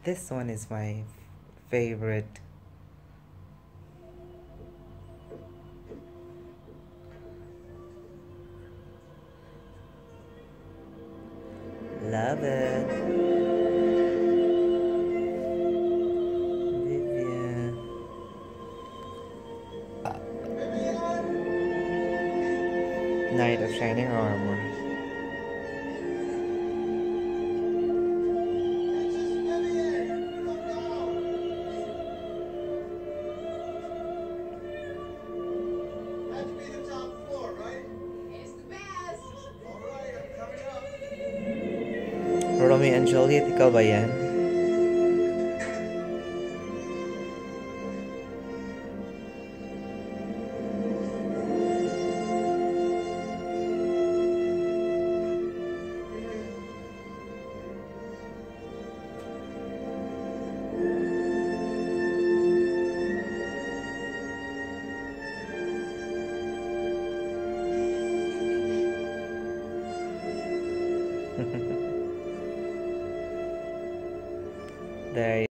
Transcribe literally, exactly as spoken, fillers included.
This one is my favorite. Love it. Vivian. Knight of Shining Armor. Romeo and Juliet, ikaw ba yan? There